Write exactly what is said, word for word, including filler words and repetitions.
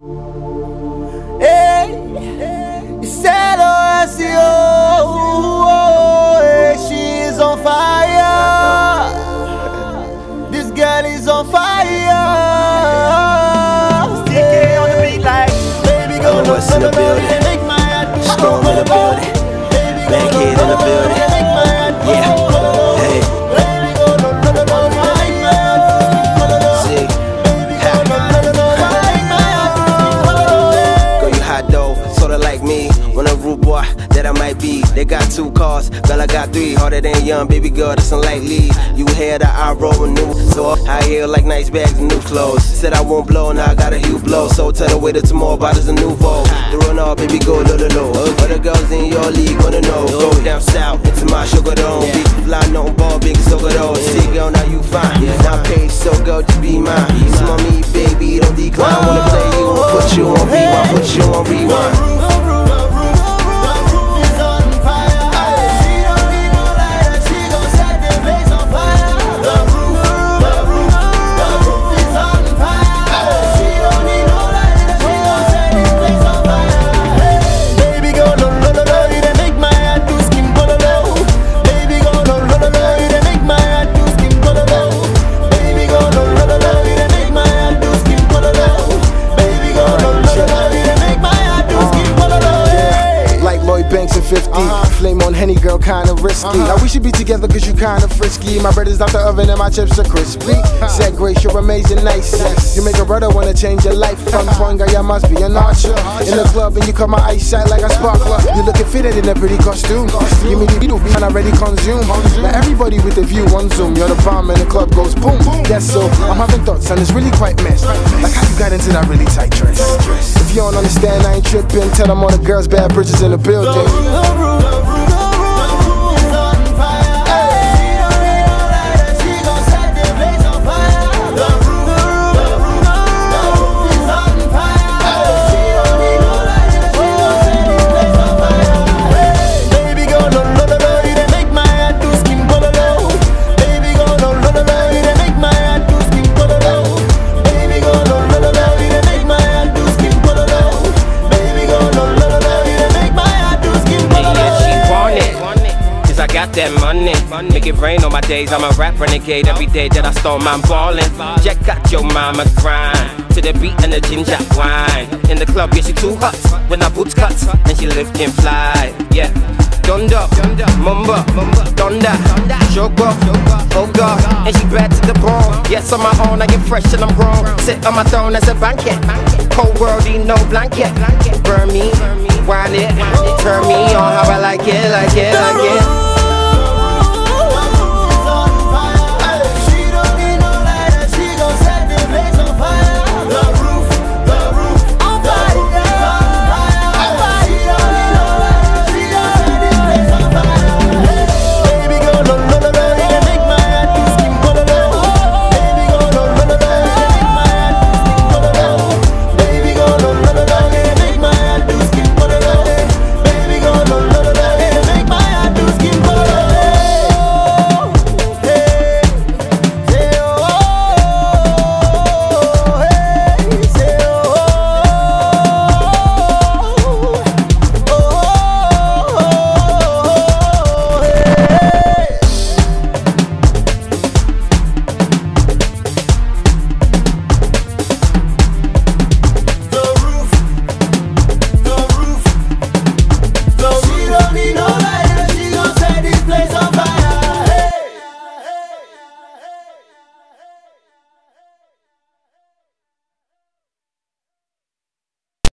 Hey, said she is on fire. This girl is on fire. Sticky on the beat like, baby go no, what's in the building? Make my heart go. Storm in the building. Bankhead in the building. Yeah. Hey. See. Girl, you hot though, sorta like me. When a rude boy that I might be. They got two cars, girl I got three. Harder than young, baby girl, that's unlikely. You hear that I roll new, so high heel like nice bags and new clothes. Said I won't blow, now I got a huge blow. So tell the waiter tomorrow bottles of Nouveau. The run all, baby, go low to low. All the girls in your league wanna know. Go down south into my sugar dome. Big fly, no ball, big so good old. See girl, now you fine. Now paid, so girl, just be mine. Smell me, baby, don't decline. Wanna play you, put you on rewind, put you on rewind. Banks and fifty, uh-huh. Flame on Henny, girl, kinda risky. Uh-huh. Now we should be together cause you kinda frisky. My bread is out the oven and my chips are crispy. Uh-huh. Said Grace, you're amazing, nice. Yes. You make a brother wanna change your life. Fun point, girl, you must be an archer. In the club and you cut my eyesight like a sparkler. You looking fitted in a pretty costume. costume. Give me the beetle beat and I already consume. consume. Now everybody with the view on Zoom. You're the bomb and the club goes boom. boom. Yes, so I'm having thoughts and it's really quite messed. Like how you got into that really tight dress. If you don't understand, I ain't tripping. Tell them all the girls bad bridges in the building. That money, make it rain on my days. I'm a rap renegade. Every day that I storm, I'm ballin'. Jack got your mama grind to the beat and the ginger wine. In the club, yeah, she too hot. When I boots cut and she lift and fly. Yeah, Donda, Mumba, Donda, Jogo, oh God, and she bad to the bone. Yes, on my own, I get fresh and I'm grown. Sit on my throne as a banquet. Cold world, ain't no blanket. Burn me, wine it, turn me on how I like it, like it, like it.